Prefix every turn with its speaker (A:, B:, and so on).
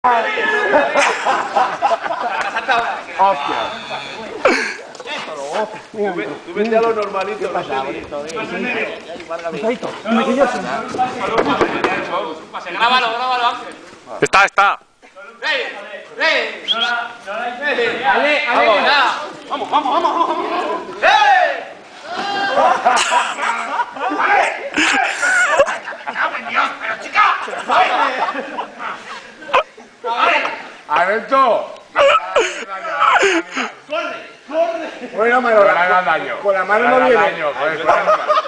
A: Hostia. Tú vete a lo normalito. ¿Qué pasa, bonito?
B: Grábalo, Ángel.
C: Está.
B: Vamos.
A: ¡Alberto!
B: ¡Corre!
A: Bueno, con la mano no viene.